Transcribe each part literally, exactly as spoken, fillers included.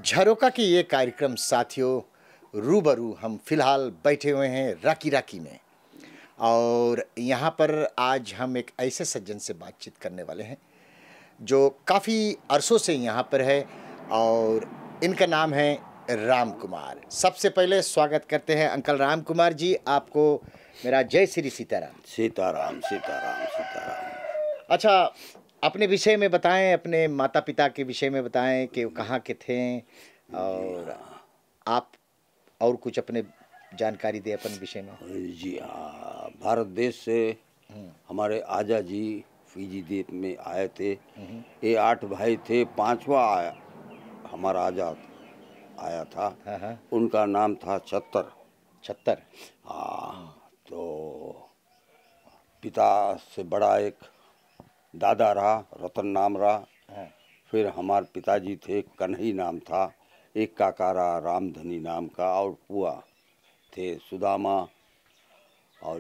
झरोका की ये कार्यक्रम साथियों, रूबरू हम फिलहाल बैठे हुए हैं राकी राकी में। और यहाँ पर आज हम एक ऐसे सज्जन से बातचीत करने वाले हैं जो काफ़ी अरसों से यहाँ पर है और इनका नाम है राम कुमार। सबसे पहले स्वागत करते हैं अंकल राम कुमार जी, आपको मेरा जय श्री सीताराम। सीताराम सीताराम सीताराम। अच्छा, अपने विषय में बताएं, अपने माता पिता के विषय में बताएं कि वो कहाँ के थे और आप और कुछ अपने जानकारी दें अपन विषय में। जी हाँ, भारत देश से हमारे आजा जी फीजी द्वीप में आए थे। ये आठ भाई थे, पांचवा आया हमारा आजाद आया था। हाँ हाँ। उनका नाम था छत्तर। छत्तर। हाँ, तो पिता से बड़ा एक दादा रहा, रतन नाम रहा। हाँ। फिर हमारे पिताजी थे, कन्हई नाम था। एक काका रहा रामधनी नाम का, और पुआ थे सुदामा, और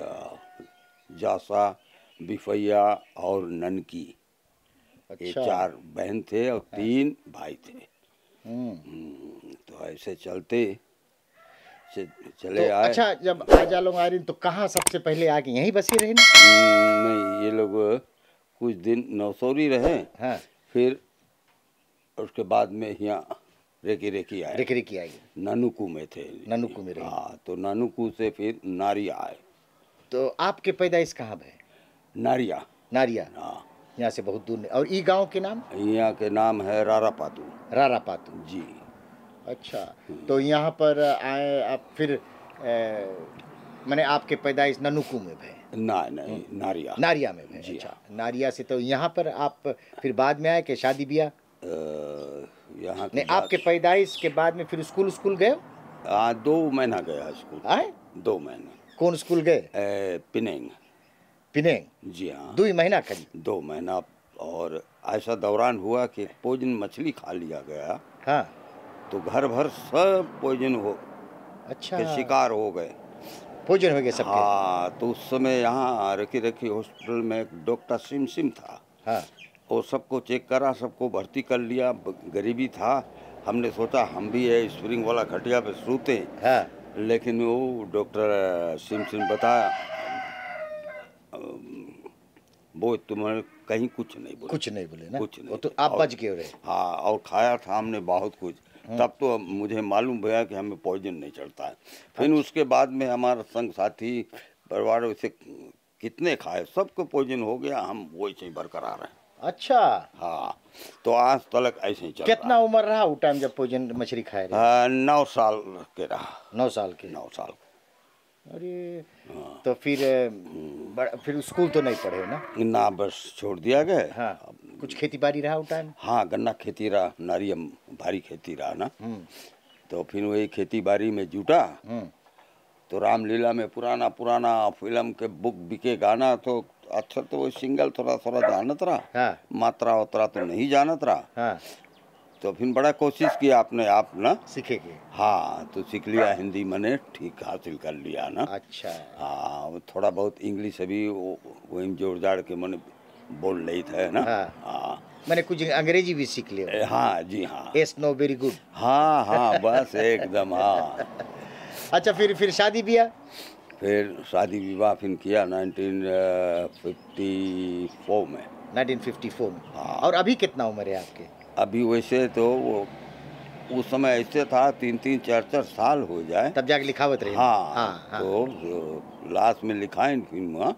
जासा, बिफैया और ननकी। अच्छा। ये चार बहन थे और तीन भाई थे। हम्म। तो ऐसे चलते से चले तो आए। अच्छा, जब आजा लोग आ रही तो कहाँ सबसे पहले आके यहीं बसी रहे ना? नहीं, ये लोग कुछ दिन नौसौरी रहे। हाँ। फिर उसके बाद में यहाँ रेकी रेकी आए। रेकी रेकी आई। नानुकू में थे। नानुकू में रहे। हाँ, तो नानुकू से फिर नारिया आए। तो आपके पैदाइश कहाँ है? नारिया। नारिया। हाँ, यहाँ से बहुत दूर नहीं। और ई गांव के नाम? यहाँ के नाम है रारापातू। रारापातू जी। अच्छा, तो यहाँ पर आए आप फिर मैंने आपके पैदाइश ननुकू में भे? ना नहीं, नारिया। नारिया में भे। जी। अच्छा, नारिया से तो यहाँ पर आप फिर बाद में आए कि शादी ब्याह? यहाँ नहीं, आपके पैदाइश के बाद में फिर स्कूल स्कूल गए? हाँ, दो महीना गया स्कूल। आए? दो महीने। कौन स्कूल गए? पिनेंग। पिनेंग? जी हाँ, दो ही महीना करीब? दो महीना। और ऐसा दौरान हुआ कि पॉइजन मछली खा लिया गया। हाँ। तो घर भर सब पॉइजन हो, अच्छा, के शिकार हो गए। पॉइजन हो गए सबके? हाँ, तो उस समय यहाँ रखी रखी हॉस्पिटल में एक डॉक्टर सिम सिम था। हाँ। और सबको चेक करा, सबको भर्ती कर लिया। गरीबी था, हमने सोचा हम भी है स्प्रिंग वाला खटिया पे सोते। हाँ। लेकिन वो डॉक्टर सिम सिम बताया, वो तुम्हें कहीं कुछ नहीं बोले। कुछ नहीं बोले ना? कुछ नहीं। तो आप बच गए रहे? हाँ, और खाया था हमने बहुत कुछ। तब तो मुझे मालूम भैया कि हमें पॉइजन नहीं चढ़ता है। फिर उसके बाद में हमारा संग साथी परिवार से कितने खाए, सबको पॉइजन हो गया। हम वही से बरकरार हैं। अच्छा। हाँ, तो आज तक ऐसे ही चल रहा। कितना उम्र रहा उस टाइम जब भोजन मछली खाए रहे? हाँ, नौ साल के रहा। नौ साल के? नौ साल। अरे, तो फिर बड़ा, फिर स्कूल तो नहीं पढ़े ना? ना, बस छोड़ दिया गया। हाँ। कुछ खेती बाड़ी रहा उस टाइम? हाँ, गन्ना खेती रहा, नारियम भारी खेती रहा ना। तो फिर वही खेती बाड़ी में जुटा। तो रामलीला में पुराना पुराना फिल्म के बुक बिके गाना, तो अच्छा, तो वो सिंगल थोड़ा थोड़ा जानत रहा। हाँ। मात्रा वात्रा तो नहीं जानत रहा। हाँ। तो फिर बड़ा कोशिश किया अपने आप ना सीखेंगे। हाँ, तो सीख लिया, हिंदी मैंने ठीक हासिल कर लिया ना। अच्छा। हाँ, थोड़ा बहुत इंग्लिश अभी वही जोड़ जाड़ के मैंने बोल रही था ना। हाँ। हाँ, मैंने कुछ अंग्रेजी भी सीख लिया। हाँ जी हाँ। Yes no very good. हाँ हाँ, बस एकदम। हाँ। अच्छा, फिर फिर शादी ब्याह? फिर शादी विवाह फिर किया नाइनटीन फिफ्टी फोर में। नाइनटीन फिफ्टी फोर में? हाँ। और अभी कितना उम्र है आपके? अभी वैसे तो वो उस समय ऐसे था, तीन तीन चार चार साल हो जाए तब जाके लिखावत रहे? हाँ, हाँ, हाँ। तो लास्ट में लिखाइन फिल्म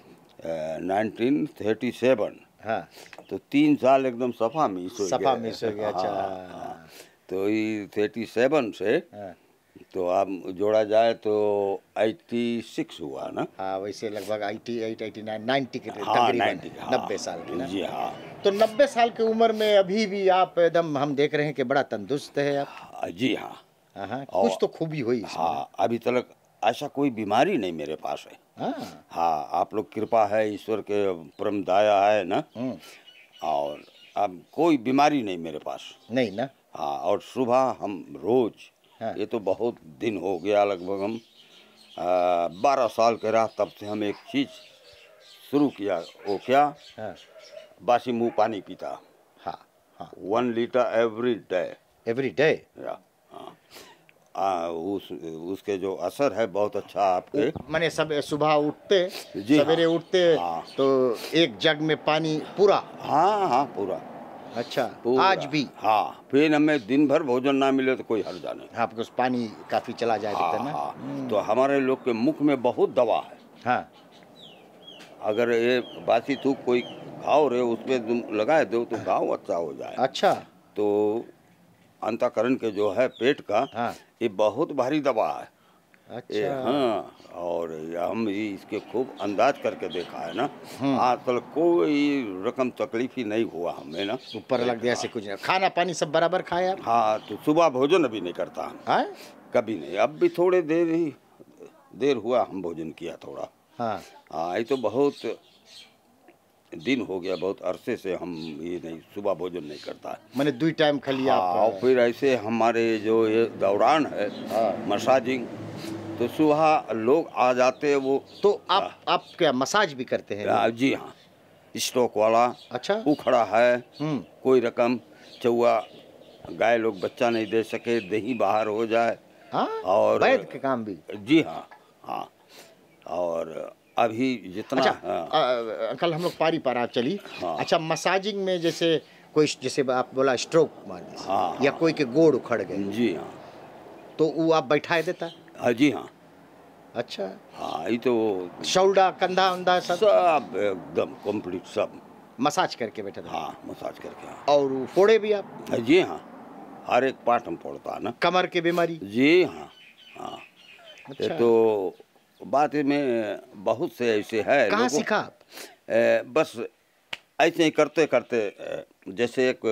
नाइनटीन थर्टी सेवन। हाँ। तो तीन साल एकदम सफा मिस हो गया। सफा मिस हो गया। अच्छा। हाँ, हाँ। तो ये थर्टी सेवन से हाँ। तो आप जोड़ा जाए तो एट्टी सिक्स हुआ ना। हाँ, वैसे लगभग eighty eight eighty nine ninety के हाँ, तकरीबन। नब्बे। हाँ, नब्बे साल के ना? जी हाँ। तो नब्बे साल की उम्र में अभी भी आप एकदम, हम देख रहे हैं कि बड़ा तंदुरुस्त है आप। जी हाँ। हाँ, कुछ तो खूबी हुई इसमें। हाँ, अभी तक ऐसा कोई बीमारी नहीं मेरे पास है। हाँ। हाँ, आप लोग कृपा है, ईश्वर के परम दया है ना। और अब कोई बीमारी नहीं मेरे पास। नहीं ना? हाँ, और सुबह हम रोज, हाँ। ये तो बहुत दिन हो गया, लगभग हम बारह साल के रहा, तब से हम एक चीज शुरू किया। वो क्या? हाँ। बासी मुँह पानी पीता। हाँ। हाँ। One litre every day. Every day. या हाँ आ, उस उसके जो असर है बहुत अच्छा आपके। माने सब सुबह उठते, जी सवेरे हाँ, उठते हाँ। तो एक जग में पानी पूरा। हाँ हाँ पूरा अच्छा, पूरा आज भी हाँ, फिर हमें दिन भर भोजन ना मिले तो कोई हर्जा नहीं। आपको उस पानी काफी चला जाए हाँ देते ना। हाँ, तो हमारे लोग के मुख में बहुत दवा है। हाँ अगर ये बासी थूक कोई घाव रहे उसमें तुम लगाए दो तो घाव अच्छा हो जाए। अच्छा। तो अंतःकरण के जो है पेट का, हाँ ये बहुत भारी दवा है ये। अच्छा। हाँ, और ये हम ये इसके खूब अंदाज करके देखा है ना। हम्म। आज तक कोई रकम तकलीफ ही नहीं हुआ हमें ना। ऊपर लग गया से कुछ नहीं। खाना पानी सब बराबर खाए आप? हाँ, तो सुबह भोजन अभी नहीं करता हम, हाँ कभी नहीं। अब भी थोड़े देर ही देर हुआ हम भोजन किया थोड़ा। हाँ। हाँ, ये तो बहुत दिन हो गया, बहुत अरसे से हम ये नहीं सुबह भोजन नहीं करता है। मैंने दो टाइम खा लिया हाँ, और आप? फिर ऐसे हमारे जो ये दौरान है हाँ। मसाजिंग, तो सुबह लोग आ जाते हैं वो। तो आप आप क्या मसाज भी करते हैं? आ, जी हाँ, स्ट्रोक वाला अच्छा। वो खड़ा है, हम्म। कोई रकम चौआ गाय लोग बच्चा नहीं दे सके, दही बाहर हो जाए। हाँ, और वैद्य के काम भी? जी हाँ हाँ। और अभी जितना अच्छा। हाँ, अ, अंकल हम लोग पारी पारा चली। हाँ। अच्छा, मसाजिंग में जैसे कोई, जैसे आप बोला स्ट्रोक मान लीजिए, हाँ, या हाँ। कोई के गोड़ उखड़ गए, जी हाँ तो वो आप बैठाए देता? हाँ, जी हाँ अच्छा। हाँ, ये तो शोल्डर, कंधा उंधा सब सब एकदम कंप्लीट सब मसाज करके बैठा था? हाँ, मसाज करके। हाँ और वो फोड़े भी आप? हाँ, जी हाँ, हर एक पार्ट हम फोड़ता है ना। कमर की बीमारी? जी हाँ हाँ। ये अच्छा। तो बात में बहुत से ऐसे है कहाँ लोगों- सीखा आप? ए, बस ऐसे ही करते करते ए, जैसे एक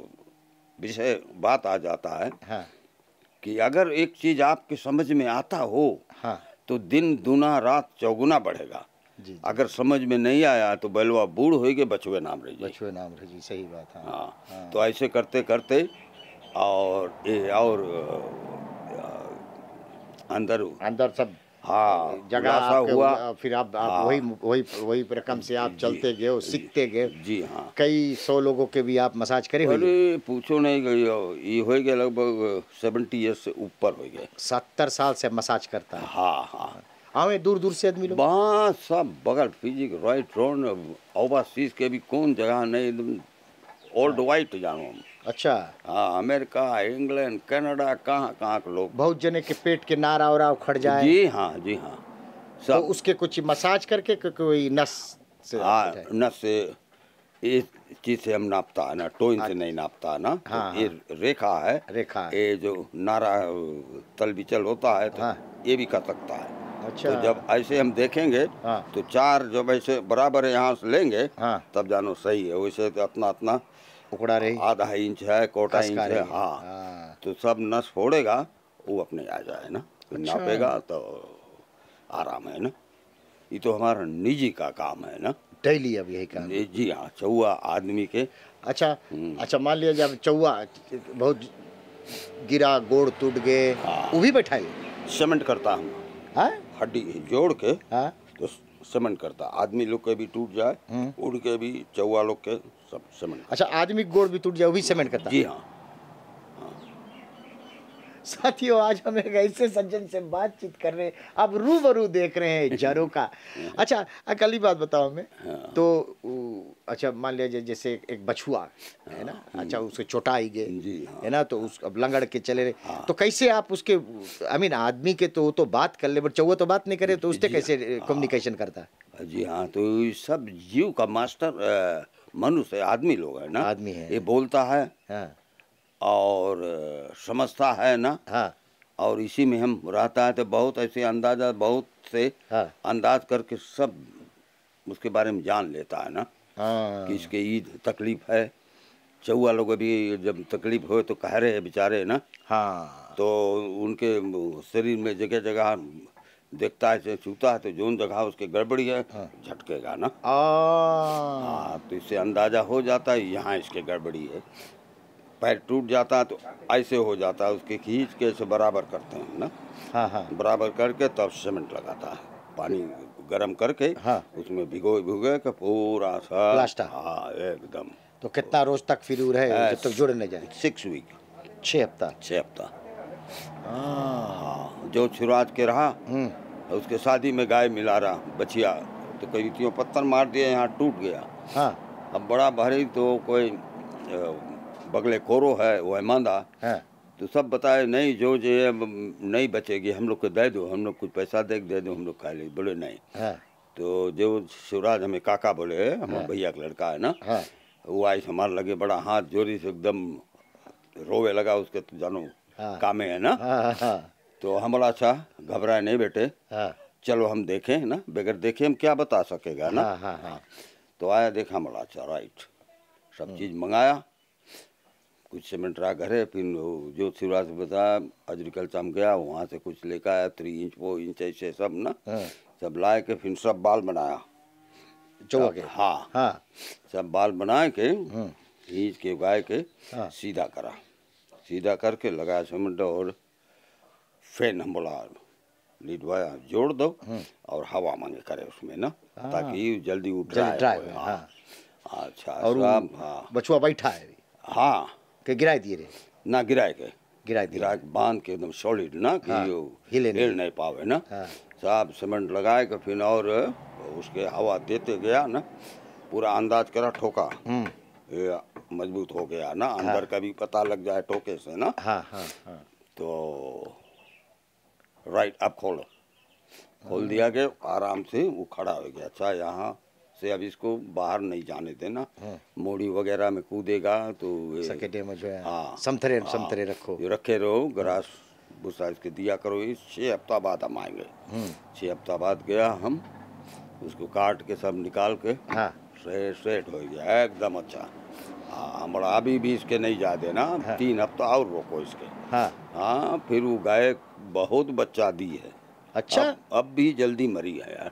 विषय बात आ जाता है हाँ कि अगर एक चीज आपके समझ में आता हो हाँ। तो दिन दूना रात चौगुना बढ़ेगा। जी जी। अगर समझ में नहीं आया तो बलवा बूढ़ होएगे, बचवे नाम रह जाए। बचवे नाम रहे जी, सही बात। हाँ हाँ, हाँ। तो ऐसे करते करते और ये और अ, अंदर अंदर सब हाँ जगह खुलासा आपके हुआ। फिर आप, आप हाँ। वही वही वही रकम से आप जी, चलते गए हो, सीखते गए। जी हाँ। कई सौ लोगों के भी आप मसाज करे हुए? अरे पूछो नहीं, गई ये हो गया लगभग सेवेंटी ईयर्स से ऊपर हो गए। सत्तर साल से मसाज करता है? हाँ हाँ। आवे दूर दूर से आदमी लोग? वहाँ सब बगल फिजिक राइट रोड ओवरसीज के भी कौन जगह नहीं, एकदम ओल्ड वाइट जानो हम। अच्छा। हाँ, अमेरिका, इंग्लैंड, कनाडा, कहाँ कहाँ के लोग। बहुत जने के पेट के नारा और उखड़ जाए? जी हाँ जी हाँ तो सब। उसके कुछ मसाज करके को- कोई नस से हाँ, उठाए? नस से इस चीज से हम नापता है ना, टोइन से नहीं नापता है ना। तो हाँ, ये रेखा है, रेखा है। ये जो नारा तल बिचल होता है तो हाँ। ये भी कर सकता है। अच्छा। तो जब ऐसे हम देखेंगे हाँ। तो चार जब ऐसे बराबर यहाँ से लेंगे हाँ। तब जानो सही है। वैसे तो अपना अपना उखड़ा रही? आधा इंच है, कोटा इंच खसका है। रही है। हाँ, हाँ। तो सब नस फोड़ेगा वो अपने आ जाए ना। फिर अच्छा। नापेगा तो आराम है ना। ये तो हमारा निजी का काम है ना। डेली अब यही काम? जी जी हाँ, चौवा आदमी के। अच्छा। अच्छा, मान लिया जब चौवा बहुत गिरा, गोड़ टूट गए, हाँ। वो भी बैठाए? सीमेंट करता हम, हाँ हड्डी जोड़ के हाँ। तो सीमेंट करता। आदमी लोग के भी टूट जाए, उड़ के भी, चौवा लोग के सब सीमेंट। अच्छा, आदमी के गोड़ भी टूट जाए वो भी सीमेंट करता? जी हाँ। साथियों, आज हम एक ऐसे सज्जन से बातचीत कर रहे हैं, अब रूबरू देख रहे हैं जरों का। अच्छा, अकली बात बताओ हमें। तो उ- अच्छा, मान लीजिए जैसे एक बछुआ है ना, अच्छा उसके चोटाई गए जी हाँ। है ना, तो उस अब लंगड़ के चले रहे, तो कैसे आप उसके, आई मीन आदमी के तो वो तो बात कर ले, बट चौवा तो बात नहीं करे, तो उससे कैसे कम्युनिकेशन करता है? जी हाँ, तो ये सब जीव का मास्टर अ, मनुष्य है, आदमी लोग है ना। आदमी है। ये बोलता है हाँ और अ, समझता है ना। हाँ और इसी में हम रहता है तो बहुत ऐसे अंदाजा, बहुत से हाँ अंदाज करके सब उसके बारे में जान लेता है ना। हाँ। कि इसके ईद तकलीफ है। चौवा लोग अभी जब तकलीफ हो तो कह रहे हैं बेचारे ना। हाँ। तो उनके शरीर में जगह जगह देखता है, छूता है तो जोन जगह उसके गड़बड़ी है झटकेगा ना। आ हाँ, तो इससे अंदाजा हो जाता है यहाँ इसके गड़बड़ी है। पैर टूट जाता है तो ऐसे हो जाता है, उसके खींच के ऐसे बराबर करते हैं ना। हाँ हाँ। बराबर करके तब सीमेंट लगाता है, पानी गरम करके। हाँ। उसमें भिगो भिगो के पूरा सा प्लास्टर? हाँ एकदम। तो कितना रोज तक फिर वो रहे जब तक जुड़ न जाए? Six week. छः हफ्ता। छः हफ्ता। हाँ। हाँ, जो शिवराज के रहा हम्म। उसके शादी में गाय मिला रहा बछिया, तो कई त्यों पत्थर मार दिए, यहाँ टूट गया। हाँ। अब बड़ा भारी तो कोई अ, बगले कोरो है वो है मांदा, हाँ। तो सब बताए नहीं जो जो है नहीं बचेगी, हम लोग को दे दो, हम लोग कुछ पैसा दे दे दो, हम लोग खा ले। बोले नहीं। हाँ। तो जो शिवराज हमें काका बोले, हमारे भैया का लड़का है ना, हाँ। वो आई हमारे लगे बड़ा हाथ जोरी से एकदम रोवे लगा, उसके तो जानो हाँ। कामे है ना। हाँ। हाँ। तो हम बोला अच्छा घबराए नहीं बेटे, हाँ। चलो हम देखें ना, बगैर देखे हम क्या बता सकेगा ना। हाँ। हाँ। हाँ। तो आया देखा, बोला अच्छा राइट, सब चीज़ मंगाया, कुछ सीमेंट रहा घरे, फिर वो जो शिवराज बताया एग्रीकल्चर में गया, वहाँ से कुछ लेकर आया, थ्री इंच फोर इंच ऐसे सब ना, हाँ। सब लाए के फिर सब बाल बनाया चौवा के। हाँ हाँ। सब बाल बना के खींच के गाय के हाँ। सीधा करा, सीधा करके लगाया सीमेंट, और फैन हम बोला लीड वाया जोड़ दो और हवा मांगे करे उसमें ना, ताकि जल्दी उठ जल्दी ड्राई जाए। हो, हाँ अच्छा और सब, वो हाँ बछुआ बैठा है हाँ कि गिराए दिए रे? ना गिराए के, गिराए दिए। गिरा के बांध के एकदम सॉलिड ना कि हाँ, वो हिले नहीं। हिल नहीं पावे ना। हाँ। सब सीमेंट लगाए के फिर और उसके हवा देते गया ना, पूरा अंदाज करा ठोका, ये मजबूत हो गया ना, अंदर का भी पता लग जाए ठोके से ना। हाँ। हाँ। हाँ। तो राइट अब खोलो, खोल दिया के आराम से वो खड़ा हो गया। अच्छा यहाँ से अब इसको बाहर नहीं जाने देना, मोड़ी वगैरह में कूदेगा तो ये- सकेटे में जो है हाँ समथरे हाँ, समथरे रखो। ये रखे रहो, ग्रास भूसा इसके दिया करो। इस छः हफ्ता बाद हम आएंगे। छः हफ्ता बाद गया, हम उसको काट के सब निकाल के हाँ। सेट सेट हो गया एकदम अच्छा। हाँ हमारा अभी भी इसके नहीं जा देना, हाँ। तीन हफ्ता और रोको इसके। हाँ। हाँ फिर वो गाय बहुत बच्चा दी है। अच्छा। अब, अब भी जल्दी मरी है यार।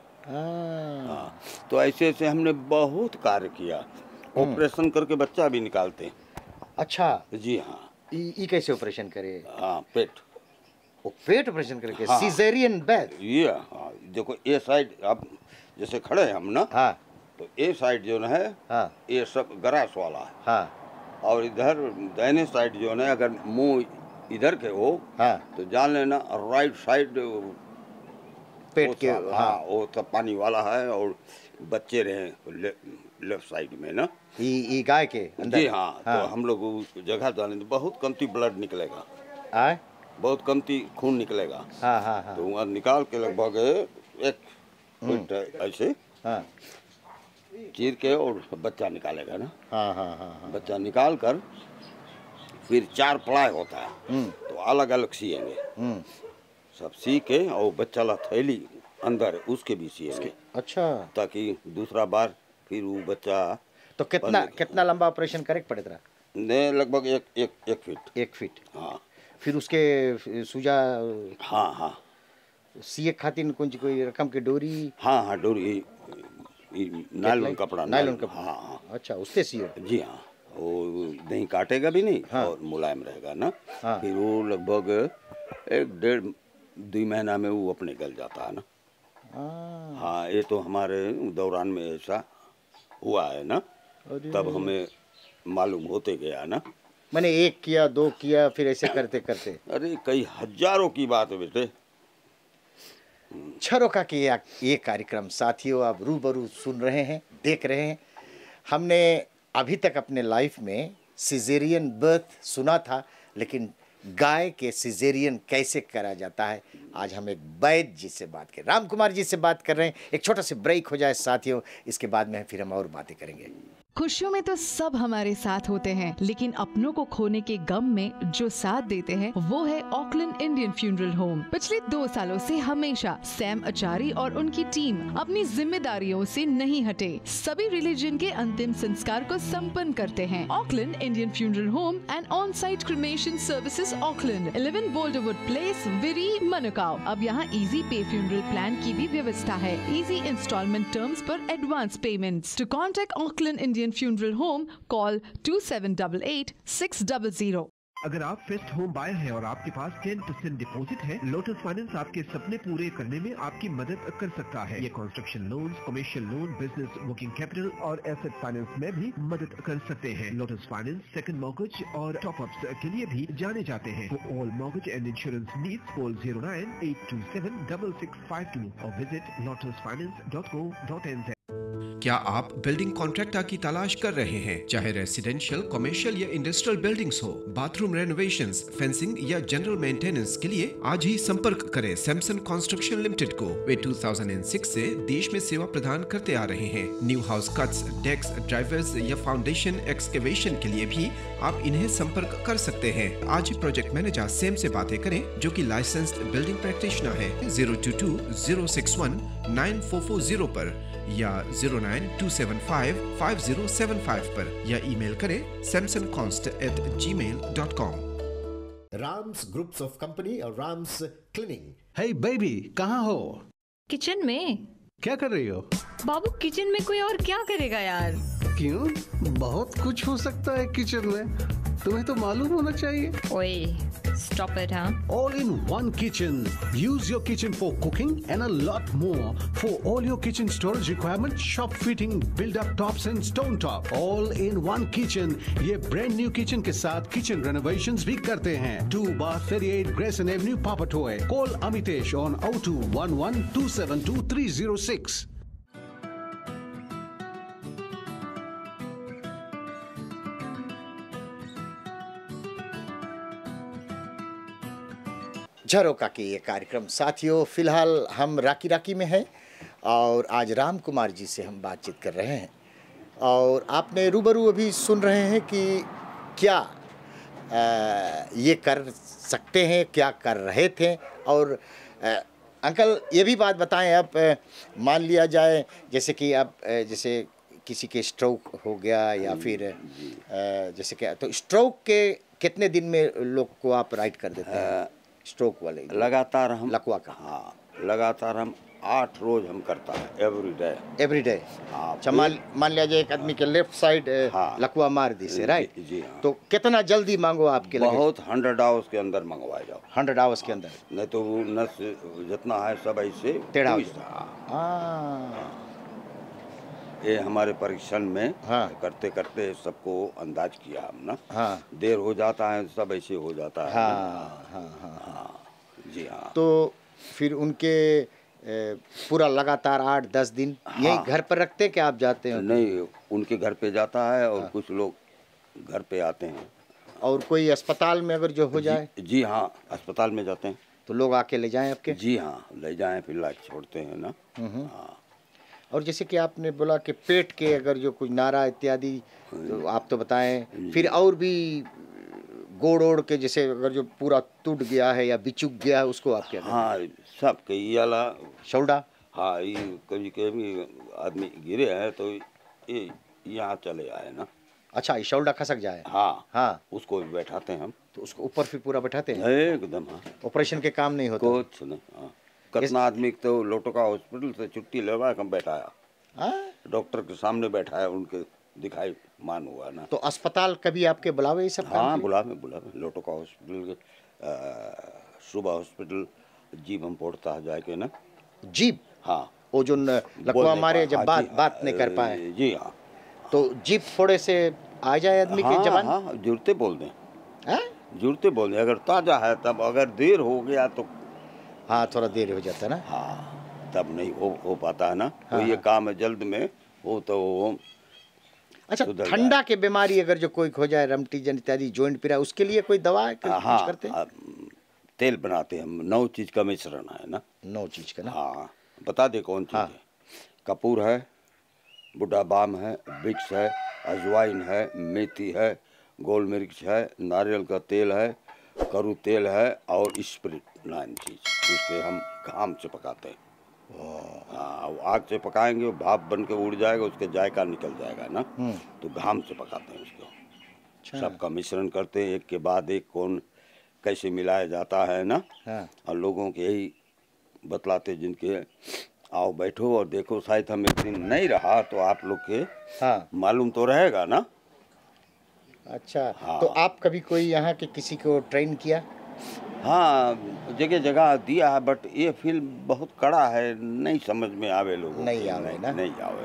हाँ। हाँ तो ऐसे ऐसे हमने बहुत कार्य किया, ऑपरेशन करके बच्चा भी निकालते हैं। अच्छा। जी हाँ। ई ई कैसे ऑपरेशन करे? हाँ पेट, वो पेट ऑपरेशन करके हाँ। Caesarean bed? ये हाँ देखो ये साइड, अब जैसे खड़े हैं हम ना, हाँ। तो ये साइड जो है हाँ। ये सब ग्रास वाला है, हाँ। और इधर दाहिने साइड जो है अगर मुंह इधर के हो हाँ। तो जान लेना राइट साइड पेट के। हाँ, हाँ वो सब पानी वाला है, और बच्चे रहे ले, लेफ्ट साइड में ना। ई ई गाय के अंदर? जी हाँ, तो हम लोग उस जगह जाने तो बहुत कमती ब्लड निकलेगा, आए? बहुत कमती खून निकलेगा। हाँ। हाँ। हाँ। तो वहाँ निकाल के लगभग एक फुट ऐसे हाँ। चीर के और बच्चा निकालेगा ना। हाँ। हाँ। हाँ। बच्चा निकाल कर फिर चार पलाई होता है, तो अलग अलग सिएंगे, हम्म। सब सी के, और बच्चा ला थैली अंदर उसके भी सिएंगे, अच्छा। ताकि दूसरा बार फिर वो बच्चा तो कितना कितना लंबा ऑपरेशन करे पड़े तेरा? ने लगभग एक एक एक फीट। एक फीट। हाँ फिर उसके सुजा हाँ हाँ सीए खातिर कौन सी कोई रकम की डोरी? हाँ हाँ डोरी, नायलॉन कपड़ा। नायलॉन कपड़ा। हाँ हाँ अच्छा उससे सियो? जी हाँ, वो नहीं काटेगा भी नहीं, हाँ। और मुलायम रहेगा ना। हाँ। फिर वो लगभग एक डेढ़ दो महीना में वो अपने गल जाता है ना। हाँ। हाँ ये तो हमारे दौरान में ऐसा हुआ है ना, तब हमें मालूम होते गया ना। मैंने एक किया, दो किया, फिर ऐसे करते करते अरे कई हजारों की बात है बेटे। झरोखा के ये ये कार्यक्रम साथियों आप रूबरू सुन रहे हैं, देख रहे हैं। हमने अभी तक अपने लाइफ में सिजेरियन बर्थ सुना था, लेकिन गाय के सिजेरियन कैसे करा जाता है, आज हम एक वैद्य जी से बात कर, राम कुमार जी से बात कर रहे हैं। एक छोटा सा ब्रेक हो जाए साथियों, इसके बाद में फिर हम और बातें करेंगे। खुशियों में तो सब हमारे साथ होते हैं, लेकिन अपनों को खोने के गम में जो साथ देते हैं वो है ऑकलैंड इंडियन फ्यूनरल होम। पिछले दो सालों से हमेशा सैम आचारी और उनकी टीम अपनी जिम्मेदारियों से नहीं हटे, सभी रिलीजन के अंतिम संस्कार को संपन्न करते हैं। Auckland Indian funeral home and on site cremation services Auckland, eleven Boulderwood place, Wiri, Manukau. अब यहाँ इजी पे फ्यूनरल प्लान की भी व्यवस्था है, इजी इंस्टॉलमेंट टर्म्स पर advance payments. To contact Auckland Indian Funeral Home, call two seven eight eight six zero zero. अगर आप फर्स्ट होम बायर हैं और आपके पास टेन परसेंट डिपॉजिट है, लोटस फाइनेंस आपके सपने पूरे करने में आपकी मदद कर सकता है। ये construction loan, commercial loan, business working capital और एसेट फाइनेंस में भी मदद कर सकते हैं। लोटस फाइनेंस सेकंड मॉर्गेज और टॉप अप्स के लिए भी जाने जाते हैं। For all mortgage and insurance needs call zero nine eight two seven double six five two और visit Lotus Finance dot co dot N Z. क्या आप बिल्डिंग कॉन्ट्रैक्टर की तलाश कर रहे हैं? चाहे रेसिडेंशियल, कमर्शियल या इंडस्ट्रियल बिल्डिंग्स हो, बाथरूम रेनोवेशंस, फेंसिंग या जनरल मेंटेनेंस के लिए आज ही संपर्क करें सैमसन कंस्ट्रक्शन लिमिटेड को। वे दो हज़ार छह से देश में सेवा प्रदान करते आ रहे हैं। New house cuts, decks, drivers या फाउंडेशन एक्सकेवेशन के लिए भी आप इन्हें संपर्क कर सकते हैं। आज ही प्रोजेक्ट मैनेजर सैम से बातें करें, जो कि लाइसेंस्ड बिल्डिंग प्रैक्टिशनर है। Zero two two zero six one nine four four zero पर या zero nine two seven five five zero seven five पर या ईमेल करें Samson const at gmail dot com. Rams groups of company और Rams cleaning. हे baby, कहाँ हो? Kitchen में। क्या कर रही हो? बाबू किचन में कोई और क्या करेगा यार? क्यों? बहुत कुछ हो सकता है किचन में, तुम्हें तो मालूम होना चाहिए। ओए, stop it, huh? All in one kitchen. Use your kitchen for cooking and a lot more. For all your kitchen storage requirements, shop fitting, build-up tops and stone top. All in one kitchen. ये brand new kitchen के साथ kitchen renovations भी करते हैं। two bar thirty-eight Grayson Avenue, Papatoy. Call Amitesh on zero two one one two seven two three zero six. झरोका के ये कार्यक्रम साथियों, फिलहाल हम राकी राकी में हैं और आज राम कुमार जी से हम बातचीत कर रहे हैं और आपने रूबरू अभी सुन रहे हैं कि क्या आ, ये कर सकते हैं, क्या कर रहे थे। और आ, अंकल ये भी बात बताएं, अब मान लिया जाए जैसे कि अब जैसे किसी के स्ट्रोक हो गया या फिर आ, जैसे क्या, तो स्ट्रोक के कितने दिन में लोग को आप राइट कर देते हैं? स्ट्रोक वाले लगातार हम लकवा का, हाँ लगातार हम आठ रोज हम करता है, एवरी डे एवरी डे। अच्छा, मान मान लिया जाए एक आदमी के लेफ्ट साइड हाँ, लकवा मार दी से, राइट जी, जी हाँ। तो कितना जल्दी मांगो आपके? बहुत हंड्रेड आवर्स के अंदर मंगवाए जाओ। हंड्रेड आवर्स के अंदर? नहीं तो वो नस जितना है सब ऐसे टेढ़ा हो हाँ। ये हमारे परीक्षण में हाँ। करते करते सबको अंदाज किया हम ना। हाँ। देर हो जाता है सब ऐसे हो जाता है। हाँ, हाँ, हाँ, हाँ, जी हाँ। तो फिर उनके ए, पूरा लगातार आठ दस दिन हाँ। यही घर पर रखते हैं कि आप जाते हैं? नहीं, उनके घर पे जाता है और हाँ। कुछ लोग घर पे आते हैं। और कोई अस्पताल में अगर जो हो जाए? जी, जी हाँ, अस्पताल में जाते हैं तो लोग आके ले जाएं आपके? जी हाँ, ले जाएं फिर लाके छोड़ते हैं ना। हाँ। और जैसे कि आपने बोला कि पेट के अगर जो कुछ नारा इत्यादि तो आप तो बताएं, फिर और भी गोड़ ओड़ के जैसे अगर जो पूरा टूट गया है या बिचुक गया है उसको आप क्या? हाँ, सब कई वाला शौडा। हाँ, ये कभी कभी आदमी गिरे हैं तो ये यहाँ चले आए ना। अच्छा, ये शौडा खसक जाए? हाँ हाँ, उसको भी बैठाते हैं हम। तो उसको ऊपर फिर पूरा बैठाते हैं? एकदम हाँ। ऑपरेशन के काम नहीं होता? कुछ नहीं। हाँ, कितना आदमी तो लोटोका हॉस्पिटल से छुट्टी लेवा कर बैठाया, डॉक्टर के सामने बैठाया, उनके दिखाई मान हुआ ना। तो अस्पताल कभी आपके बुलावे ये सब? हाँ, बुलावे बुलावे लोटोका हॉस्पिटल के सुबह हॉस्पिटल जीप हम पहुँचता है जाके ना। जीप? हाँ, वो जो लकवा मारे जब बात बात नहीं कर पाए? जी हाँ। तो जीप फोड़े से आ जाए आदमी के जवान? हाँ, जुड़ते बोल दें, जुड़ते बोल दें। अगर ताजा है तब, अगर देर हो गया तो हाँ थोड़ा देर हो जाता है ना। हाँ, तब नहीं हो हो पाता है ना। हाँ, तो ये हाँ। काम है जल्द में हो तो वो। अच्छा, ठंडा के बीमारी अगर जो कोई हो जाए, रमटीजन इत्यादि, जॉइंट पीड़ा, उसके लिए कोई दवा है? हाँ, करते हैं? तेल बनाते हैं हम, नौ चीज का मिश्रण है ना। नौ चीज का ना? हाँ, बता दे कौन चीज हाँ। है। कपूर है, बुढ़ा बाम है, विक्स है, अजवाइन है, मेथी है, गोल मिर्च है, नारियल का तेल है, करू तेल है और स्प्रिट, नाइन चीज। उसके हम घाम से पकाते हैं। हाँ, आग से पकाएंगे, वो भाप बन के उड़ जाएगा, उसके जायका निकल जाएगा ना। तो घाम से पकाते हैं उसको। अच्छा। सबका मिश्रण करते हैं, एक के बाद एक कौन कैसे मिलाया जाता है ना। हाँ। और लोगों के यही बतलाते, जिनके आओ बैठो और देखो, शायद हम एक दिन नहीं रहा तो आप लोग के हाँ। मालूम तो रहेगा ना। अच्छा, हाँ। तो आप कभी कोई यहाँ के किसी को ट्रेन किया? हाँ, जगह जगह दिया है, बट ये फिल्म बहुत कड़ा है, नहीं समझ में आवे लोगों नहीं के, आवे ना? नहीं आवे।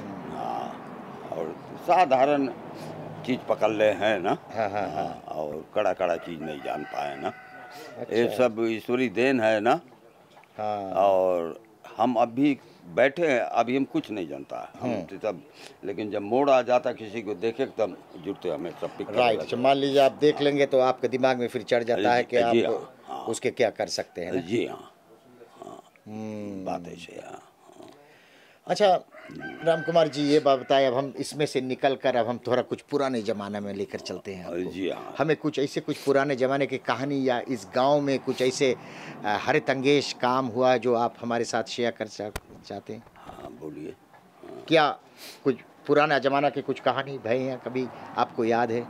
हाँ, और साधारण चीज पकड़ ले हैं ना। हाँ, हाँ, हाँ। और कड़ा कड़ा चीज नहीं जान पाए ना। ये अच्छा। सब ईश्वरी देन है ना। हाँ, और हम अभी बैठे हैं, अभी हम कुछ नहीं जानता हम तो सब, लेकिन जब मोड़ आ जाता किसी को देखे तब जुड़ते हमें सब पिक राइट। अच्छा, मान लीजिए आप देख लेंगे तो आपके दिमाग में फिर चढ़ जाता है कि जी, जी, आप हाँ, हाँ। उसके क्या कर सकते हैं ना? जी हाँ, हाँ, बात ऐसे है। हाँ। अच्छा राम कुमार जी, ये बात बताएं, अब हम इसमें से निकल कर अब हम थोड़ा कुछ पुराने ज़माने में लेकर चलते हैं आपको। जी हाँ। हमें कुछ ऐसे कुछ पुराने ज़माने की कहानी या इस गांव में कुछ ऐसे अ, हरित अंगेज काम हुआ जो आप हमारे साथ शेयर कर चा- चाहते हैं? हाँ, बोलिए। क्या कुछ पुराना ज़माना की कुछ कहानी भई हैं कभी आपको याद है?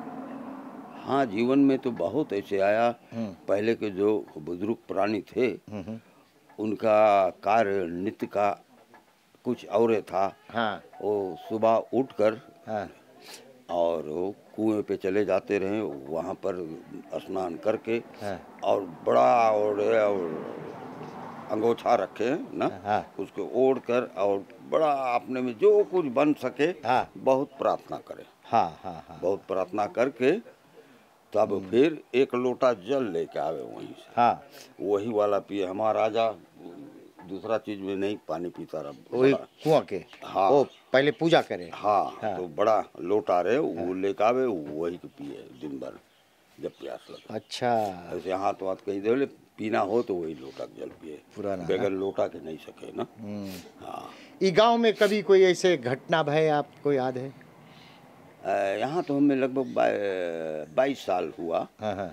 हाँ, जीवन में तो बहुत ऐसे आया। पहले के जो बुजुर्ग प्राणी थे उनका कार्य नित्य का कुछ और था। हाँ, वो सुबह उठकर हाँ, और वो कुएं पे चले जाते रहे, वहाँ पर स्नान करके हाँ, और बड़ा और, और अंगोछा रखे ना, हाँ। उसको ओढ़ कर और बड़ा अपने में जो कुछ बन सके हाँ। बहुत प्रार्थना करें। हाँ, हाँ, हाँ, बहुत प्रार्थना करके तब फिर एक लोटा जल लेके आवे वहीं से, हाँ, वही वाला पिए। हमारा राजा दूसरा चीज में नहीं पानी पीता रहा। वही बड़ा- कुआं के। हाँ। वो पहले पूजा करे। हाँ, हाँ। तो बड़ा लोटा रहे वो लेके आवे, वही के पिए दिन भर जब प्यास लगे। अच्छा, ऐसे हाथ वाथ कहीं दे पीना हो तो वही लोटा के जल पिए, पुराना, बगैर लोटा के नहीं सके ना। हाँ। ई गांव में कभी कोई ऐसे घटना भय आपको याद है? अ, यहाँ तो हमें लगभग बाई- बाईस साल हुआ हाँ, हाँ,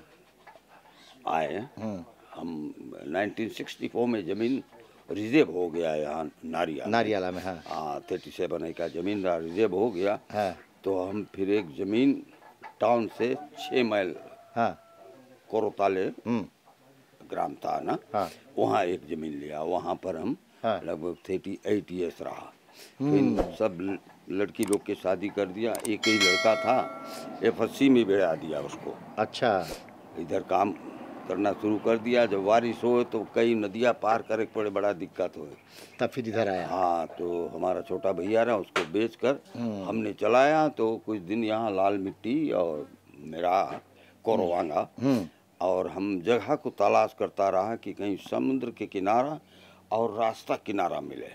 आए। हम नाइनटीन सिक्सटी फोर में जमीन रिजर्व हो गया यहाँ नारिया नारियाला में। हाँ, हाँ, थर्टी सेवन का जमीन रहा, रिजर्व हो गया। हाँ, तो हम फिर एक जमीन टाउन से छः माइल हाँ, कोरोताले हम्म, ग्राम था ना, हाँ। वहाँ एक जमीन लिया। वहाँ पर हम हाँ। लगभग थर्टी एट ईयर्स रहा। फिर सब ल- लड़की लोग के शादी कर दिया। एक ही लड़का था, एफ एस सी में भेजा दिया उसको। अच्छा, इधर काम करना शुरू कर दिया। जब बारिश हो तो कई नदियाँ पार करे पड़े, बड़ा दिक्कत हो। तब फिर इधर आया। हाँ, तो हमारा छोटा भैया रहा, उसको बेचकर हमने चलाया। तो कुछ दिन यहाँ लाल मिट्टी और मेरा कोरवांगा, और हम जगह को तलाश करता रहा कि कहीं समुद्र के किनारा और रास्ता किनारा मिले।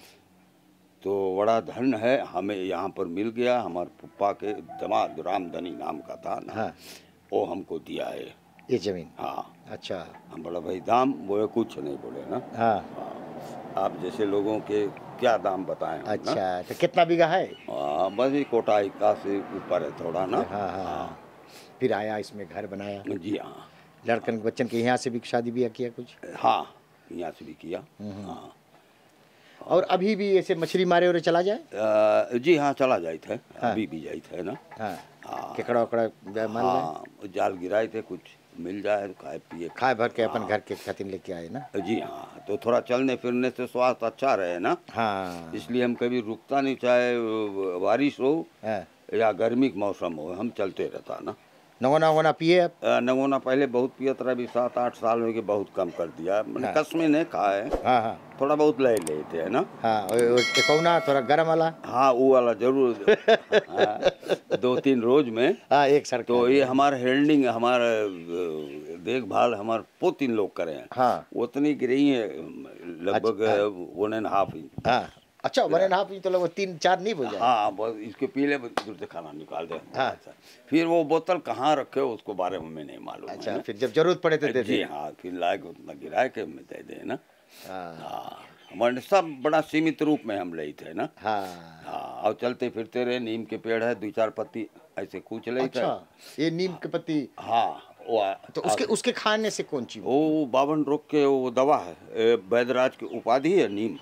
तो बड़ा धन है हमें यहाँ पर मिल गया। हमारे पप्पा के दामाद रामधनी नाम का था ना, हाँ। वो हमको दिया है ये जमीन। हाँ। अच्छा, हम बड़ा भाई दाम बोले, कुछ नहीं बोले ना। हाँ, हाँ। आप जैसे लोगों के क्या दाम बताएं हम ना? अच्छा, तो कितना बीघा है? हाँ, बस ये कोटाई का से ऊपर है थोड़ा ना। हाँ, हाँ, हाँ। फिर आया, इसमें घर बनाया, जी हाँ। लड़कन बच्चन के यहाँ से भी शादी ब्याह किया कुछ? हाँ, यहाँ से भी किया। हाँ। और अभी भी ऐसे मछली मारे और चला जाए? अ, जी हाँ, चला जाए थे। हाँ। अभी भी जाए थे ना। हाँ, हाँ। केकड़ा उकड़ा मान लें, हाँ, जाल गिराए थे, कुछ मिल जाए तो खाए पिए। खाए भर के अपन घर के खातिर लेके आए ना। जी हाँ, तो थोड़ा चलने फिरने से स्वास्थ्य अच्छा रहे ना, हाँ, इसलिए हम कभी रुकता नहीं, चाहे बारिश हो हाँ। या गर्मी का मौसम हो, हम चलते रहता ना। नगोना वगोना पिए आप? अ, नगोना पहले बहुत पियत रहा, अभी सात आठ साल में के बहुत कम कर दिया। मैंने हाँ। कसमें नहीं खाए, हाँ, हाँ, थोड़ा बहुत ले लेते है ना। हाँ, और- और टेकौना थोड़ा गर्म वाला। हाँ, वो वाला जरूर। हाँ, दो तीन रोज में। हाँ, एक सर तो ये हमारा हेल्डिंग, हमारा अ, देखभाल हमारे पोतीन लोग करे हैं। हाँ। उतनी गिरी है लगभग अच्छा, वन एंड हाफ इंच। हाँ, अच्छा, वन एंड हाफ इंच तो लगभग तीन चार नहीं हो जाए। हाँ, बस इसके पीले दूर से खाना निकाल दे। हाँ। अच्छा। फिर वो बोतल कहाँ रखे उसको बारे में हमें नहीं मालूम है अच्छा, ना। फिर जब जरूरत पड़े तो दे जी दे। हाँ, फिर लायक उतना गिरा के हमें दे दे ना। हाँ, हाँ, हमारे सब बड़ा सीमित रूप में हम ले थे ना। हाँ, हाँ, और चलते फिरते रहे। नीम के पेड़ है, दो चार पत्ती ऐसे कूच ले थे। अच्छा, ये नीम के पत्ती, हाँ, वो आ- तो उसके उसके खाने से कौन चीज? वो बावन रोग के वो दवा है, ए, वैद्यराज की उपाधि है नीम।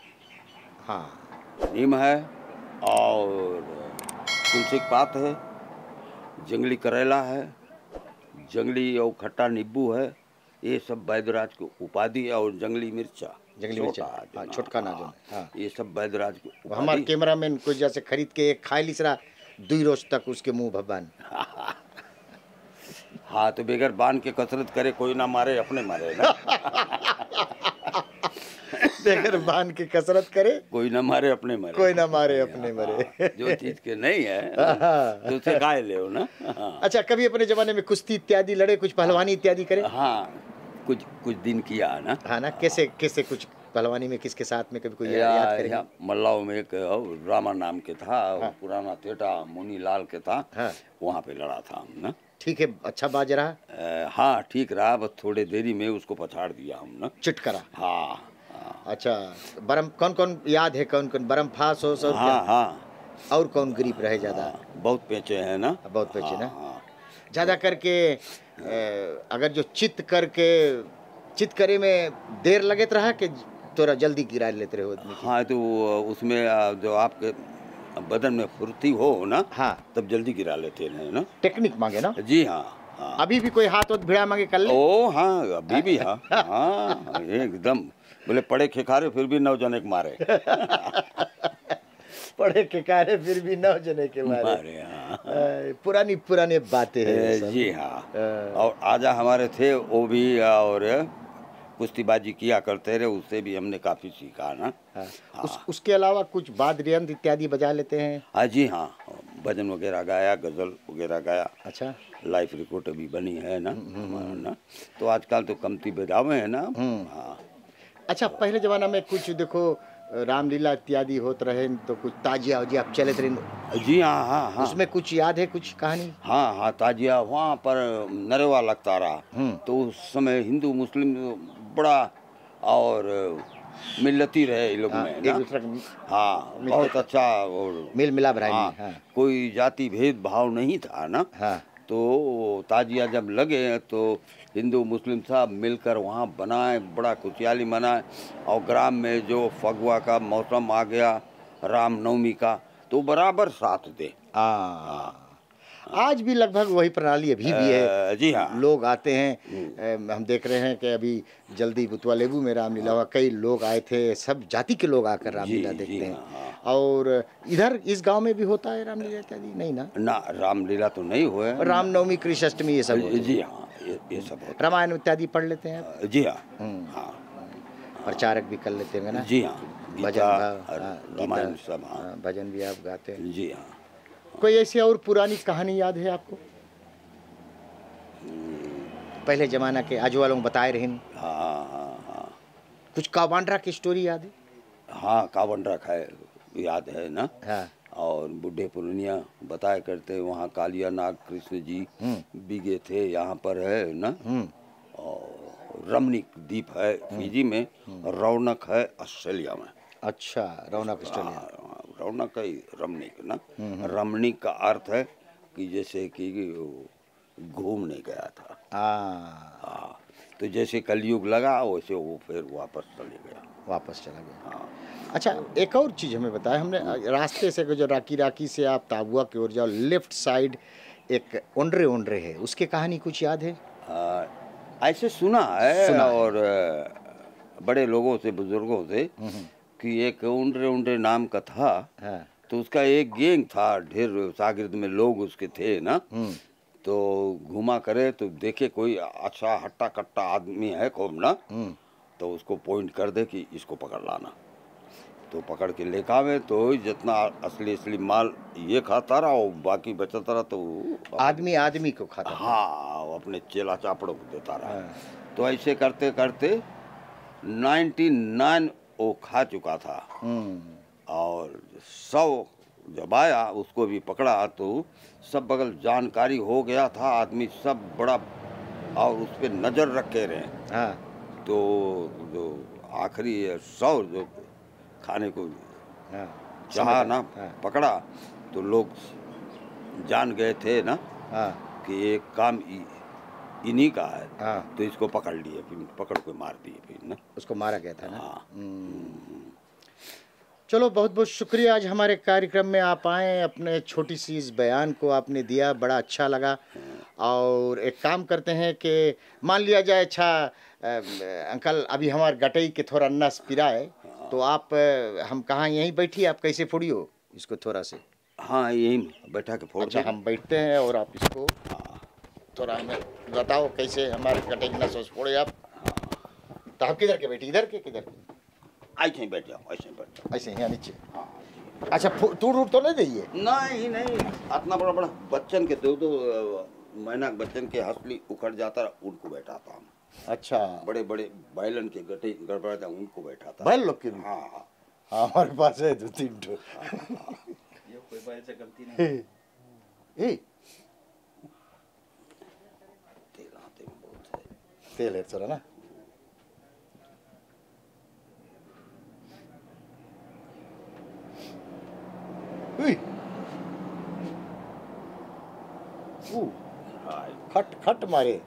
हाँ, नीम है और तुलसी की पात है, जंगली करेला है, जंगली और खट्टा नींबू है। ये सब वैद्यराज की उपाधि है। और जंगली मिर्चा, जंगली मिर्चा, छोटा जो हाँ, ना, छोटका ना जो, हाँ, हाँ। ये सब वैद्यराज की हमारे उपाधि। कैमरा मैन कुछ जैसे खरीद के एक खाई लीसरा दुई रोज तक उसके मुंह भबान। हाँ तो बेगर बांध के कसरत करे कोई ना मारे अपने मारे ना। बेगर बांध के कसरत करे कोई ना मारे अपने मारे। कोई ना मारे अपने मरे। जो चीज के नहीं है तो उसे काय ले ना। अच्छा, कभी अपने जमाने में कुश्ती इत्यादि लड़े, कुछ पहलवानी इत्यादि करे? हाँ कुछ कुछ दिन किया ना। हाँ ना, कैसे कैसे कुछ पहलवानी में किसके साथ में कभी कोई या, याद करेंगे? या मल्लाओं में एक रामा नाम के था। हाँ। पुराना तेटा मुनी लाल के था। हाँ। वहाँ पे लड़ा था हम ना। ठीक है, अच्छा बाज रहा? आ, हाँ ठीक रहा, बस थोड़े देरी में उसको पछाड़ दिया हम ना। चिट करा? हाँ, हाँ। अच्छा, बरम कौन कौन याद है, कौन कौन बरम फास हो सब? हाँ हाँ। और कौन गरीब रहे ज्यादा? हाँ, बहुत पेचे हैं ना। बहुत पेचे हाँ, ना। हाँ। ज्यादा करके अगर जो चित करके चित करे में देर लगत रहा कि थोड़ा जल्दी गिरा लेते रहे आदमी? हाँ तो उसमें जो आपके बदन में फुर्ती हो ना। हाँ। तब जल्दी गिरा लेते हैं ना। टेक्निक मांगे ना? जी हाँ, हाँ। अभी भी कोई हाथ वथ भिड़ा मांगे कर ले? ओ हाँ अभी भी। हाँ हाँ एकदम बोले पड़े खिखारे फिर भी नौ जने के मारे। पड़े खिखारे फिर भी नौ जने के मारे, मारे हाँ। पुरानी पुरानी बातें हैं। जी हाँ। और आजा हमारे थे वो भी, और कुश्तीबाजी किया करते रहे, उससे भी हमने काफी सीखा ना। हाँ। हाँ। उस, उसके अलावा कुछ वाद्य यंत्र इत्यादि बजा लेते हैं? हाँ जी हाँ, भजन वगैरह गाया, गजल वगैरह गाया। अच्छा। लाइफ रिकॉर्ड अभी बनी है ना हमारा ना। तो आजकल तो कमती बजावे है ना। हाँ। अच्छा, पहले जमाना में कुछ देखो रामलीला इत्यादि होते रहे तो कुछ ताजिया उजिया चले रहे? जी हाँ हाँ हाँ। उसमें कुछ याद है कुछ कहानी? हाँ हाँ, ताजिया वहाँ पर नरेवा लगता रहा तो उस समय हिंदू मुस्लिम बड़ा और मिलती रहे लोग में एक दूसरे हाँ बहुत अच्छा और मिल मिला भरा। हाँ, हाँ। कोई जाति भेद भाव नहीं था ना। हाँ। तो ताजिया जब लगे तो हिंदू मुस्लिम सब मिलकर वहाँ बनाए, बड़ा खुशहाली मनाए। और ग्राम में जो फगुआ का मौसम आ गया, रामनवमी का, तो बराबर साथ दे। हाँ। आज भी लगभग वही प्रणाली अभी भी है। जी हाँ। लोग आते हैं, हम देख रहे हैं कि अभी जल्दी बुतवा लेबू में रामलीला हुआ, कई लोग आए थे, सब जाति के लोग आकर रामलीला देखते हैं। हाँ। और इधर इस गांव में भी होता है रामलीला इत्यादि? नहीं ना, ना रामलीला तो नहीं हुआ। रामनवमी कृष्ण अष्टमी ये सब? जी हाँ, ये, ये सब होता। रामायण इत्यादि पढ़ लेते हैं? जी हाँ। हाँ। प्रचारक भी कर लेते हैं ना? जी हाँ, भजन, रामायण सब। हाँ, भजन भी आप गाते हैं? जी हाँ। कोई ऐसी और पुरानी कहानी याद है आपको? पहले जमाना के आज वालों बताए रहे? हाँ हाँ हाँ। कुछ कावांड्रा की स्टोरी याद है? हाँ कावांड्रा का याद है ना। हाँ। और बूढ़े पुरनिया बताया करते, वहाँ कालिया नाग कृष्ण जी बिगे थे, यहाँ पर है ना। और रमणीक द्वीप है फिजी में, रौनक है ऑस्ट्रेलिया में। अच्छा, रौनक ऑस्ट्रेलिया। रौनक है रमणीक ना। रमणीक का अर्थ है कि जैसे कि घूमने गया था। हाँ, तो जैसे कलयुग लगा वैसे वो फिर वापस चले गया। वापस चला गया। हाँ। अच्छा, एक और चीज़ हमें बताया, हमने रास्ते से जो राकी राकी से आप ताबुआ की ओर जाओ, लेफ्ट साइड एक ओंडरे ओंडरे है, उसकी कहानी कुछ याद है? आ, ऐसे सुना है, सुना और है। बड़े लोगों से, बुजुर्गों से कि एक ओंडरे ओंडरे नाम का था। हाँ। तो उसका एक गैंग था, ढेर शागिर्द में लोग उसके थे ना। तो घुमा करे तो देखे कोई अच्छा हट्टा कट्टा आदमी है खूब ना, तो उसको पॉइंट कर दे कि इसको पकड़ लाना। तो पकड़ के लेकर आवे तो जितना असली असली माल ये खाता रहा और बाकी बचता रहा तो आदमी आदमी को खाता। हाँ, अपने चेला चापड़ों को देता रहा। हाँ। तो ऐसे करते करते नाइन्टी नाइन वो खा चुका था। और सौ जब आया उसको भी पकड़ा तो सब बगल जानकारी हो गया था, आदमी सब बड़ा और उस पर नज़र रखे रहे। हाँ। तो जो आखिरी सौ जो खाने को चाहा ना, हाँ। पकड़ा तो लोग जान गए थे ना। हाँ। कि एक काम इन्हीं का है। हाँ। तो इसको पकड़ लिए, फिर पकड़ के मार दिए, फिर ना उसको मारा गया था ना। हाँ। चलो, बहुत बहुत शुक्रिया, आज हमारे कार्यक्रम में आप आए, अपने छोटी सी इस बयान को आपने दिया, बड़ा अच्छा लगा। और एक काम करते हैं कि मान लिया जाए, अच्छा अंकल अभी हमारे गटई के थोड़ा नस पिरा है, तो आप हम कहाँ यहीं बैठी, आप कैसे फोड़ियो इसको थोड़ा से? हाँ यही बैठा के फोड़ अच्छा दे। हम बैठते हैं और आप इसको थोड़ा हमें बताओ कैसे हमारे कटेगी ना सोच फोड़े आप। तो आप किधर के बैठे, इधर के किधर के? ऐसे ही बैठ जाओ, ऐसे ही बैठ जाओ। ऐसे यहाँ नीचे। अच्छा तूड़ उड़ तो नहीं देइए? नहीं नहीं, इतना बड़ा बड़ा बच्चन के दो दो महीना बच्चन के हंसली उखड़ जाता उनको बैठाता हम। अच्छा बड़े बड़े बैलन के गटे गड़बड़ा था उनको बैठाता। बैल लोग के भी? हाँ हाँ हाँ हमारे पास है दो तीन ठो। ये कोई बैल से गलती नहीं। ए तेल हाथे में बहुत है। तेल है थोड़ा ना। उई। ऊ, खट खट मारे।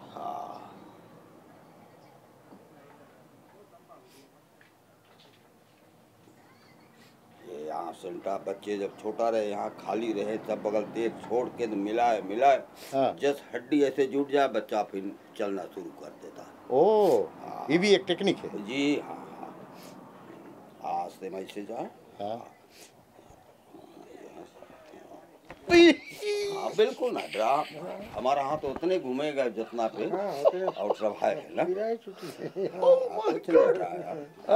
ये यहाँ सेंटा बच्चे जब छोटा रहे यहाँ खाली रहे तब बगल तेल छोड़ के तो मिलाए मिलाए हाँ। जस हड्डी ऐसे जुट जाए बच्चा फिर चलना शुरू कर देता। ओ ये भी एक टेक्निक है। जी हाँ हाँ आज से मैं से जाए। हाँ हाँ बिल्कुल ना डरा, हमारा हाथ उतने घूमेगा जितना पे और सब है ना। कुछ नहीं डराया।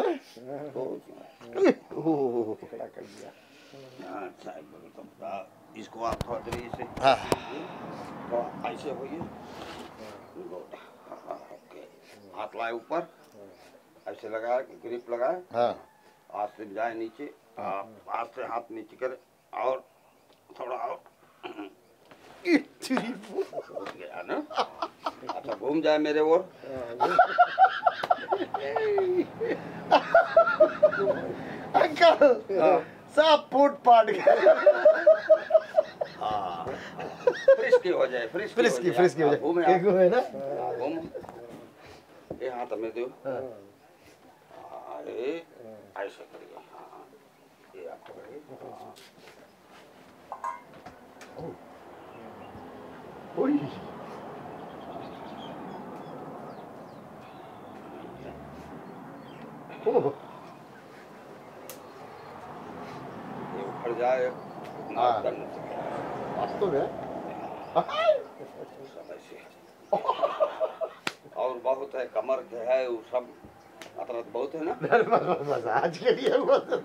खड़ा कर दिया। अच्छा इसको आप थोड़ा देर से हाँ थोड़ा ऐसे होइए। ओके हाथ लाए ऊपर ऐसे लगाए ग्रिप लगाए। हाँ हाथ से जाए नीचे, हाथ से हाथ नीचे करे और थोड़ा और हो गया ना। अच्छा घूम जाए मेरे ओर। अंकल सब फूट पाट गए। हाँ फ्रिस्की हो जाए, फ्रिस्की फ्रिस्की फ्रिस्की हो घूमे जाए। घूमे ना। घूम ये हाथ में दो। अरे ऐसे करिए। हाँ ये आप करिए। ओए ओह ये उखड़ जाए हाँ। करना चाहिए। वास्तव में समय से और बहुत है कमर के है वो सब अतरत बहुत है ना। बस बस आज के लिए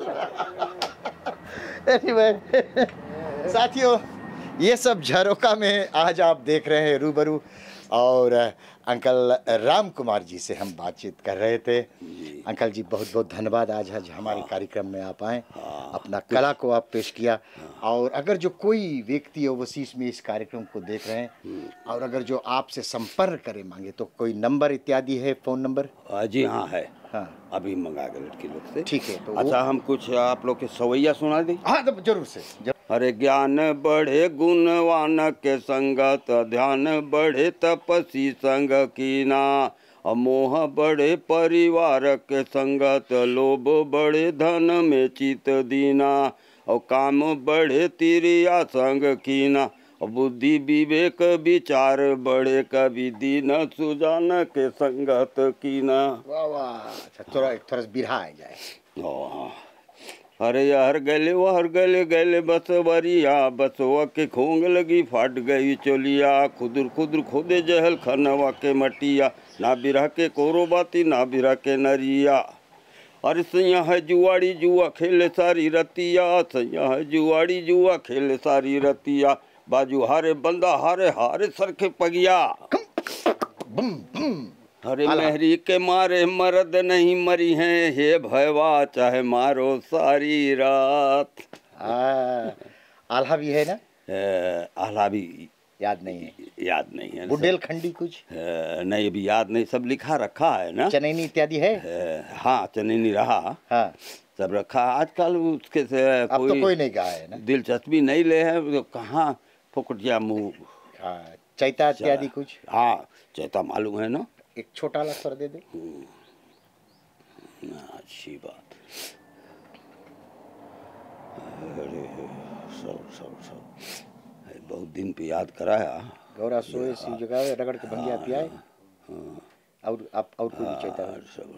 एनीवे साथियों ये सब झरोका में आज आप देख रहे हैं रूबरू और अंकल राम कुमार जी से हम बातचीत कर रहे थे। अंकल जी बहुत बहुत धन्यवाद आज आज हमारे कार्यक्रम में आप आए, अपना कला को आप पेश किया। और अगर जो कोई व्यक्ति ओवरसीज में इस कार्यक्रम को देख रहे हैं और अगर जो आपसे संपर्क करे मांगे तो कोई नंबर इत्यादि है, फ़ोन नंबर? जी हाँ है। हाँ अभी मंगा के लड़की लोग से। ठीक है तो अच्छा हम कुछ आप लोग के सवैया सुना दी। हाँ तो जरूर से जरूर। अरे ज्ञान बढ़े गुणवान के संगत, ध्यान बढ़े तपसी संग कीना, मोह बढ़े परिवार के संगत, लोभ बढ़े धन में चित दीना, और काम बढ़े तिरिया संग कीना, बुद्धि विवेक विचार बढ़े कवि दीन सुजान के संगत कीना। वाह वाह। अच्छा थोड़ा एक थोड़ा बिरहा आ जाए। ओ, अरे यार गले वहर गले गले बसवरिया, बसवा के खोंग लगी फाट गई चोलिया, खुदुर खुदुर खोदे जहल खनवा के मटिया, ना बिरह के कोरो बाती ना बिरह के नरिया। अरे सैया है जुआड़ी जुआ खेले सारी रतिया, सैया है जुआड़ी जुआ खेले सारी रतिया, बाजू हारे बंदा हारे हारे सरखे पगिया। अरे मेहरी के मारे मर्द नहीं मरी हैं, हे भयवा चाहे मारो सारी रात। आल्हा भी है ना? आल्हा भी याद नहीं है। याद नहीं है। बुंदेलखंडी कुछ नहीं अभी याद नहीं, सब लिखा रखा है ना। चनैनी इत्यादि है। हाँ चनैनी रहा। हाँ सब रखा। आजकल उसके से अब कोई, तो कोई नहीं कहा है ना, दिलचस्पी नहीं ले है तो कहाँ फुकटिया मुँह। हाँ चैता इत्यादि कुछ। हाँ चैता मालूम है ना। एक छोटा ला स्वर दे दे। अच्छी बात। अरे सब सब सब बहुत दिन पे याद कराया। गौरा सोए सी जगह रगड़ के भंगिया पियाए। और आप और कोई चैता सब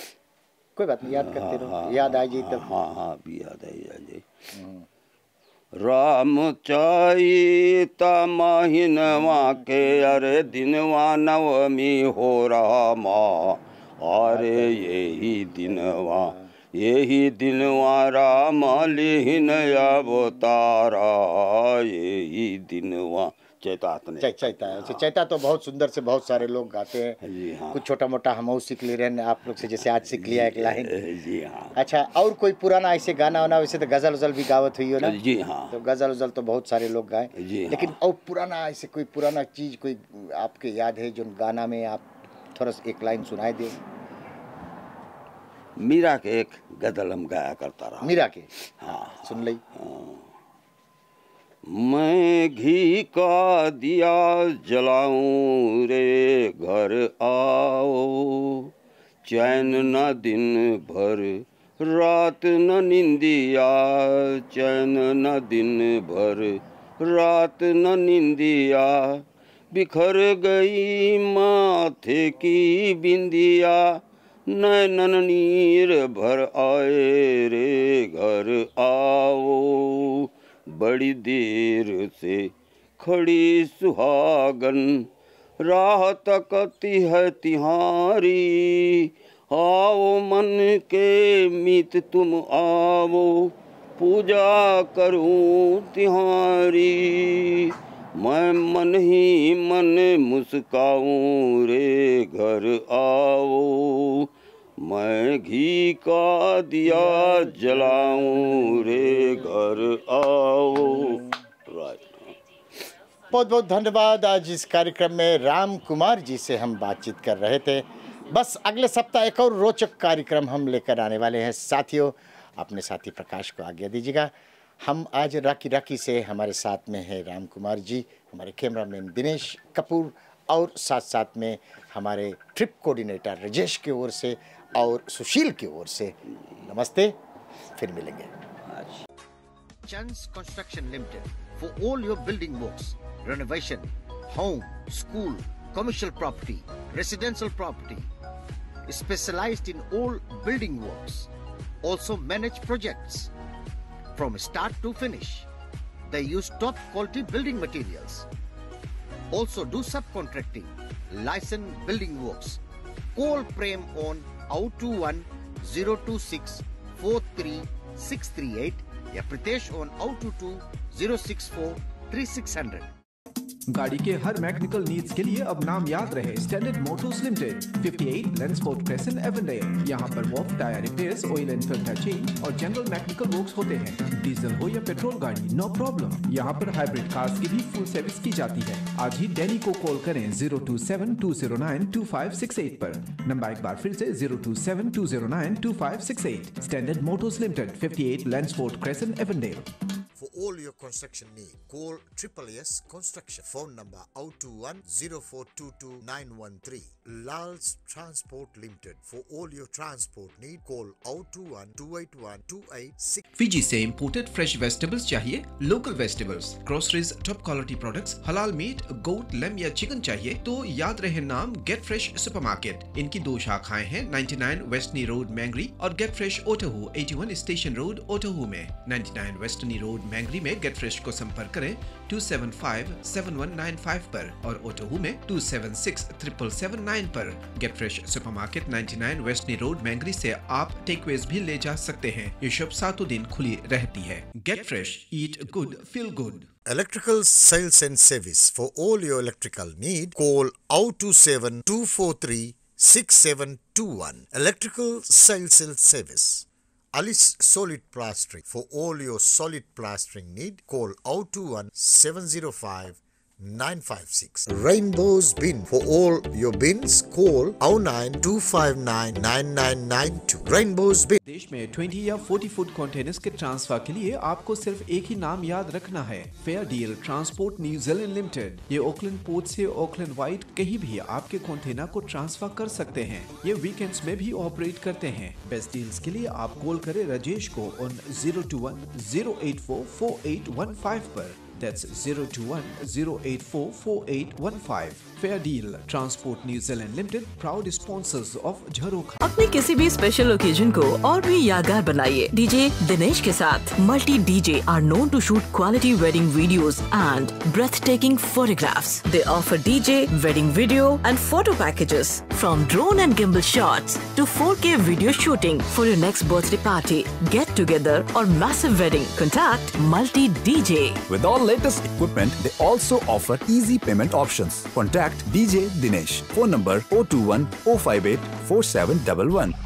कोई बात नहीं, याद करते रहो, याद आ जाए तब। हाँ हाँ भी याद आ जाए। राम चैता महीनवा के अरे दिनवा नवमी हो रहा माँ, अरे यही दिनवा यही दिनवा राम लिहिन अवतारा, यही दिनवा चैता। चै, चैता है। चैता तो बहुत सुंदर से बहुत सारे लोग गाते हैं जी हाँ। कुछ छोटा मोटा हम सीख ले रहे हैं आप लोग से, जैसे आज सीख लिया एक लाइन। जी हाँ। अच्छा, और कोई पुराना ऐसे गाना वाना? वैसे तो गजल उजल भी गावत हुई हो ना? जी हाँ। तो गजल उजल तो बहुत सारे लोग गाए, लेकिन हाँ। और पुराना ऐसे कोई पुराना चीज कोई आपके याद है जो गाना में आप थोड़ा सा एक लाइन सुनाए दे? मीरा के एक गजल हम गाया करता रहा। मीरा के? हाँ, सुन ली। हाँ। मैं घी का दिया जलाऊं रे घर आओ, चैन न दिन भर रात न निंदिया, चैन न दिन भर रात न निंदिया, बिखर गई माथे की बिंदिया, नैनन नीर भर आए रे घर आओ, बड़ी देर से खड़ी सुहागन राह तकती है तिहारी, आओ मन के मीत तुम आओ, पूजा करूं तिहारी, मैं मन ही मन मुस्काऊं रे घर आओ, मैं घी का दिया जलाऊं रे घर आओ। बहुत बहुत धन्यवाद। आज इस कार्यक्रम में राम कुमार जी से हम बातचीत कर रहे थे। बस अगले सप्ताह एक और रोचक कार्यक्रम हम लेकर आने वाले हैं। साथियों, अपने साथी प्रकाश को आज्ञा दीजिएगा। हम आज राकी राकी से हमारे साथ में है राम कुमार जी, हमारे कैमरामैन दिनेश कपूर, और साथ साथ में हमारे ट्रिप कोऑर्डिनेटर राजेश की ओर से और सुशील की ओर से नमस्ते, फिर मिलेंगे। Chance construction limited for all your building works, renovation, home, school, commercial property, residential property, specialized in all building works, also manage projects from start to finish. They use top quality building materials, also do subcontracting, licensed building works. Call Prem on zero two one zero two six four three six three eight या Pritesh on zero two two zero six four three six zero zero. गाड़ी के हर mechanical needs के लिए अब नाम याद रहे standard motors limited, अट्ठावन लैंडस्पोर्ट क्रेसेंट एवेंडेल। यहाँ पर वॉफ tyre repairs, oil and filter change और जनरल मैकेनिकल वर्क्स होते हैं। डीजल हो या पेट्रोल गाड़ी, नो प्रॉब्लम। यहाँ पर हाइब्रिड कार्स की भी फुल सर्विस की जाती है। आज ही डैनी को कॉल करें zero two seven two zero nine two five six eight पर। नंबर एक बार फिर से zero two seven two zero nine two five six eight. Standard motors limited, अट्ठावन Landsport crescent Avondale. For all your construction need, call Triple S Construction. Phone number zero two one zero four two two nine one three. Lal's Transport Limited. For all your transport need, call zero two one two eight one two eight six. Fiji से imported fresh vegetables चाहिए? Local vegetables, groceries, top quality products, हलाल meat, goat, lamb या chicken चाहिए तो याद रहे नाम gate fresh supermarket. इनकी दो शाखाएं हैं निन्यानवे वेस्टनी रोड मैंगरी और गेट फ्रेश ओटोहू इक्यासी स्टेशन रोड ओटोहू में। निन्यानवे वेस्टनी रोड मैंगरी में गेट फ्रेश को संपर्क करें two seven five seven one nine five पर और ओटोहू में two seven six triple seven nine पर। गेट फ्रेश सुपरमार्केट निन्यानवे वेस्टनी रोड मैंगरी से आप टेकवेज भी ले जा सकते हैं। ये शॉप सातों दिन खुली रहती है। Get fresh, eat good, feel good. Electrical sales and service. For all your electrical need, call zero two seven two four three six seven two one. Electrical sales and service. Alice Solid Plastering. For all your solid plastering need, call zero two one seven zero five nine five six. Rainbow's Bin. For all your bins, call zero nine two five nine nine nine nine two. Rainbow's Bin. देश में बीस या चालीस foot containers के transfer के लिए आपको सिर्फ एक ही नाम याद रखना है, fair deal transport New Zealand limited. ये ओकलैंड पोर्ट से ओकलैंड वाइड कहीं भी आपके कंटेनर को ट्रांसफर कर सकते हैं। ये वीकेंड्स में भी ऑपरेट करते हैं। बेस्ट डील्स के लिए आप कॉल करें राजेश को on zero two one zero eight four four eight one five पर। That's zero two one zero eight four four eight one five. Fair Deal Transport New Zealand Limited, proud sponsors of Jharokha. अपने किसी भी special occasion को और भी यादगार बनाइए DJ Dinesh के साथ। Multi DJ are known to shoot quality wedding videos and breathtaking photographs. They offer D J, wedding video and photo packages from drone and gimbal shots to four K video shooting for your next birthday party, get together or massive wedding. Contact Multi D J. With all latest equipment, they also offer easy payment options. Contact D J Dinesh. Phone number zero two one zero five eight four seven one one.